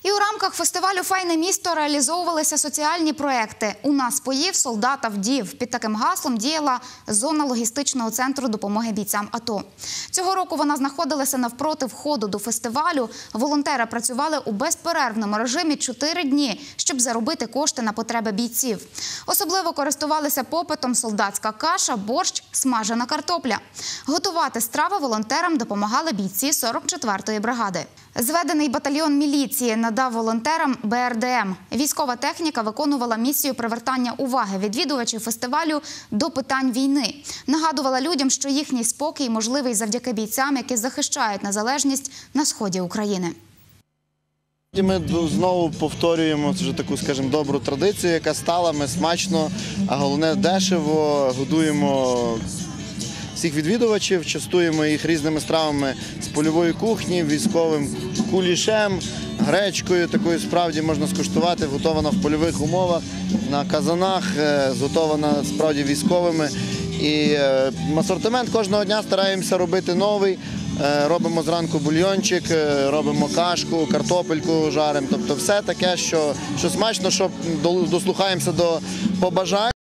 І у рамках фестивалю «Файне місто» реалізовувалися соціальні проекти «У нас поїв, солдата вдів». Під таким гаслом діяла зона логістичного центру допомоги бійцям АТО. Цього року вона знаходилася навпроти входу до фестивалю. Волонтери працювали у безперервному режимі 4 дні, щоб заробити кошти на потреби бійців. Особливо користувалися попитом солдатська каша, борщ, смажена картопля. Готувати страви волонтерам допомагали бійці 44-ї бригади. Зведений батальйон міліції надав волонтерам БРДМ. Військова техніка виконувала місію привертання уваги відвідувачів фестивалю до питань війни. Нагадувала людям, що їхній спокій можливий завдяки бійцям, які захищають незалежність на сході України. Ми знову повторюємо вже таку, скажімо, добру традицію, яка стала. Ми смачно, а головне дешево годуємо всіх відвідувачів, частуємо їх різними стравами з польової кухні, військовим кулішем, гречкою, такою справді можна скуштувати, готована в польових умовах, на казанах, зготована справді військовими. І асортимент кожного дня стараємося робити новий. Робимо зранку бульйончик, робимо кашку, картопельку жаримо. Тобто все таке, що смачно, що дослухаємося до побажань.